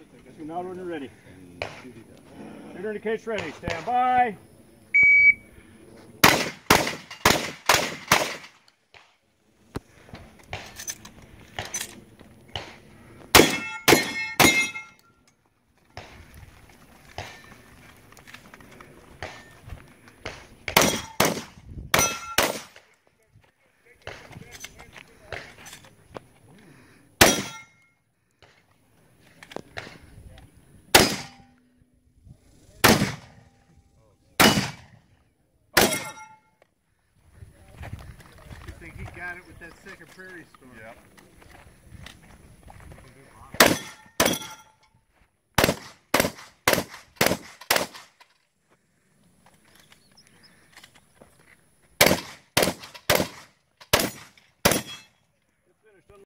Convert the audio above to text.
Now when you're ready. Shooter indicates ready. Stand by. I think he got it with that second prairie storm. Yep.